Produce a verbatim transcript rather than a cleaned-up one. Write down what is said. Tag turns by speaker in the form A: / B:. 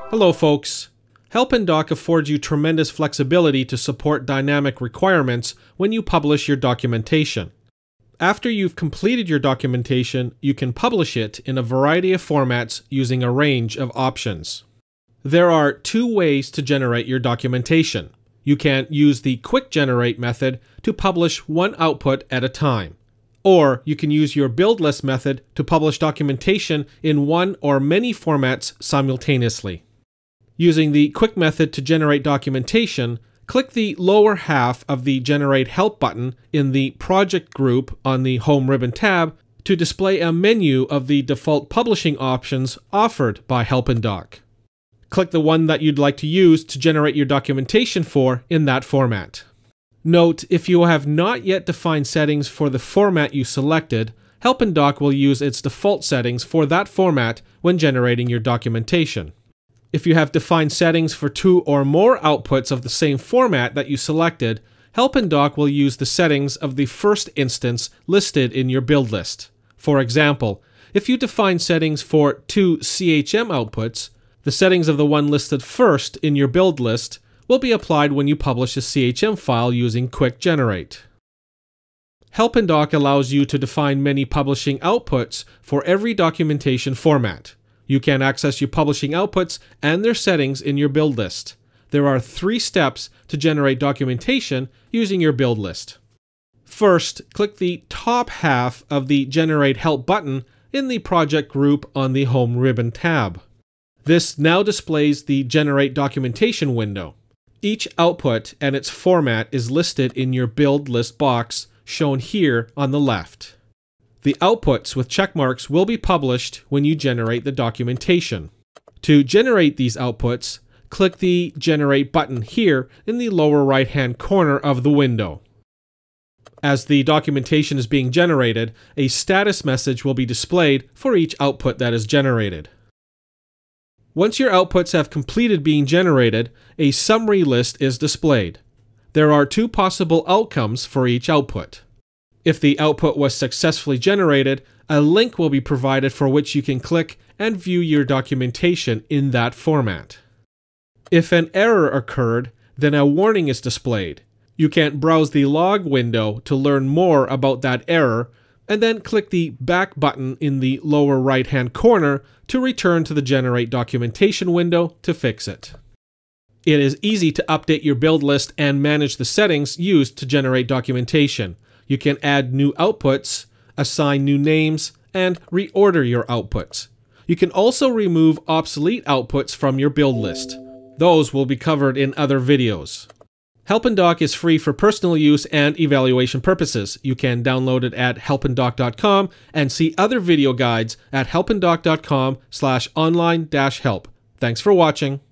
A: Hello folks. HelpNDoc affords you tremendous flexibility to support dynamic requirements when you publish your documentation. After you've completed your documentation, you can publish it in a variety of formats using a range of options. There are two ways to generate your documentation. You can use the Quick Generate method to publish one output at a time. Or you can use your build list method to publish documentation in one or many formats simultaneously. Using the Quick method to generate documentation, click the lower half of the Generate Help button in the Project group on the Home ribbon tab to display a menu of the default publishing options offered by HelpNDoc. Click the one that you'd like to use to generate your documentation for in that format. Note, if you have not yet defined settings for the format you selected, HelpNDoc will use its default settings for that format when generating your documentation. If you have defined settings for two or more outputs of the same format that you selected, HelpNDoc will use the settings of the first instance listed in your build list. For example, if you define settings for two C H M outputs, the settings of the one listed first in your build list will be applied when you publish a C H M file using Quick Generate. HelpNDoc allows you to define many publishing outputs for every documentation format. You can access your publishing outputs and their settings in your build list. There are three steps to generate documentation using your build list. First, click the top half of the Generate Help button in the Project group on the Home ribbon tab. This now displays the Generate Documentation window. Each output and its format is listed in your build list box, shown here on the left. The outputs with check marks will be published when you generate the documentation. To generate these outputs, click the Generate button here in the lower right-hand corner of the window. As the documentation is being generated, a status message will be displayed for each output that is generated. Once your outputs have completed being generated, a summary list is displayed. There are two possible outcomes for each output. If the output was successfully generated, a link will be provided for which you can click and view your documentation in that format. If an error occurred, then a warning is displayed. You can browse the log window to learn more about that error, and then click the Back button in the lower right-hand corner to return to the Generate Documentation window to fix it. It is easy to update your build list and manage the settings used to generate documentation. You can add new outputs, assign new names, and reorder your outputs. You can also remove obsolete outputs from your build list. Those will be covered in other videos. HelpNDoc is free for personal use and evaluation purposes. You can download it at help n doc dot com and see other video guides at help n doc dot com slash online dash help. Thanks for watching.